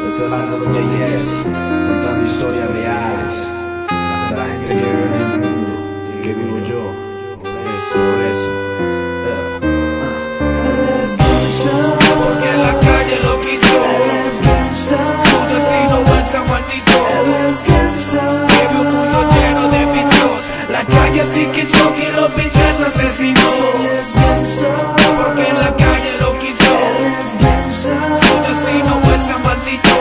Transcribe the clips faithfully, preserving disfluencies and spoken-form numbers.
Ese es Lázaro J S, contando historias reales de la gente que vive en el mundo y que vivo yo. Por eso, por eso. Porque la calle lo quiso, su destino es tan maldito. Vive un mundo lleno de vicios. La calle sí quiso que los pinches asesinó. Porque la calle lo quiso, su destino es tan maldito.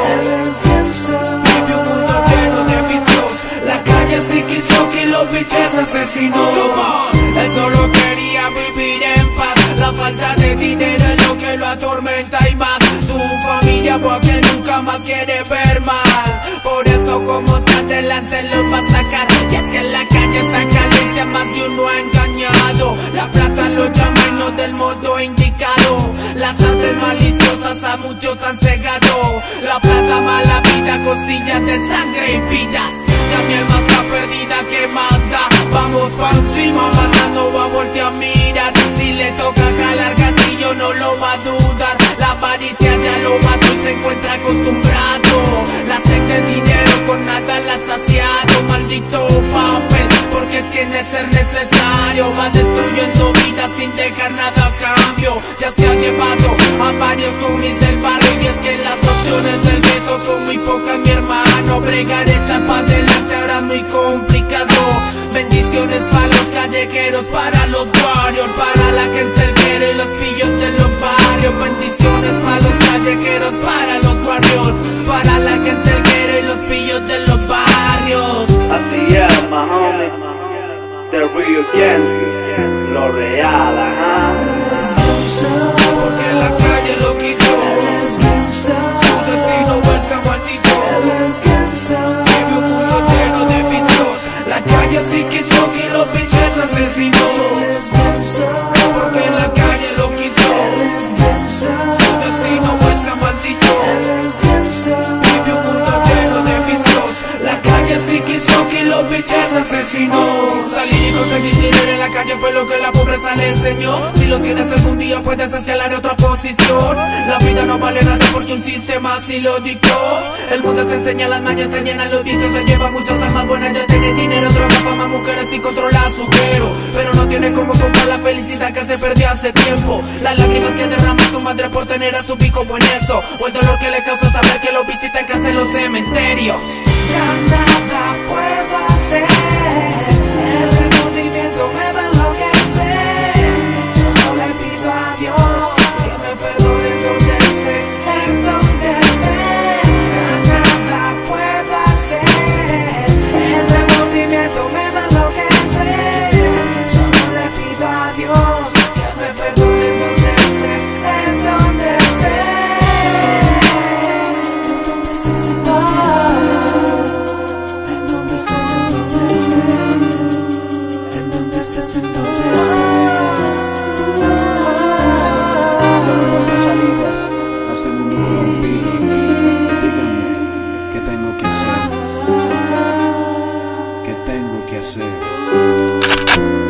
Vive un mundo lleno de vicios. La calle sí quiso que los pinches asesinó. Él solo quería vivir en paz. La falta de dinero es lo que lo atormenta y más. Su familia porque nunca más quiere ver mal. Por eso como se adelante los va a sacar. Y es que la calle está caliente, más de uno ha engañado. La plata lo llama y no del modo indicado. Las artes maliciosas a muchos han cegado. La plata mala vida, costillas de sangre y vidas. Ya mi alma está perdida, ¿qué más da? Vamos pa' encima, mata no va a voltear a mirar. Si le toca jalar gatillo no lo va a dudar. La avaricia ya lo mató y se encuentra acostumbrado. La sed de dinero con nada la ha saciado. Maldito papel, porque tiene ser necesario. Va destruyendo vidas sin dejar nada a cambio. Ya se ha llevado a varios comis del barrio. Y es que las opciones del gueto son muy pocas, mi hermano. Bregar echar pa' adelante ahora muy complicado. Bendiciones para los callejeros, para los warriors, para la gente el quiere y los pillos de los barrios. Bendiciones para los callejeros, para los warriors, para la gente el quiere y los pillos de los barrios. Así es, my homie, the real gangsters, lo real, ajá. Porque la calle lo quiso, su destino es tan maldito. Vive un mundo lleno de vicios. La calle sí quiso que los pinches asesinó. Porque la calle lo quiso, su destino es tan maldito. Vive un mundo lleno de vicios. La calle sí quiso que los pinches asesinó. Salir y conseguir dinero en la calle fue lo que la pobreza le enseñó. Si lo tienes algún día puedes escalar a otra posición. La vida no vale nada porque un sistema así lo dictó. El mundo se enseña las mañas, se llenan los vicios. Se lleva muchas almas buenas, ya tiene dinero, droga, fama, mujeres y controla su cuero. Pero no tiene como comprar la felicidad que se perdió hace tiempo. Las lágrimas que derrama su madre por tener a su hijo como en eso. O el dolor que le causa saber que lo visita en cárcel los cementerios. Ya nada puedo hacer, el remordimiento me va a enloquecer. Solo le pido a Dios que me perdone en donde esté, en donde esté. Ya nada puedo hacer, el remordimiento me va a enloquecer. Solo le pido a Dios que me perdone en donde esté, en donde esté. Tengo que hacer, ¿qué tengo que hacer?